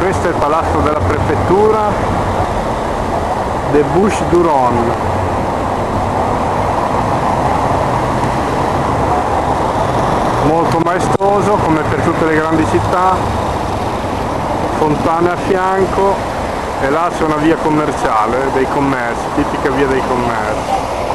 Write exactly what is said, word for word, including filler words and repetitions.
Questo è il palazzo della prefettura de Bouches-du-Rhône. Molto maestoso come per tutte le grandi città, fontane a fianco, e là c'è una via commerciale dei commerci, tipica via dei commerci.